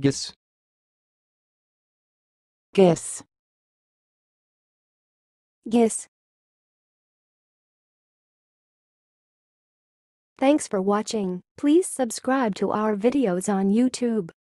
ghis, ghis, ghis. Thanks for watching. Please subscribe to our videos on YouTube.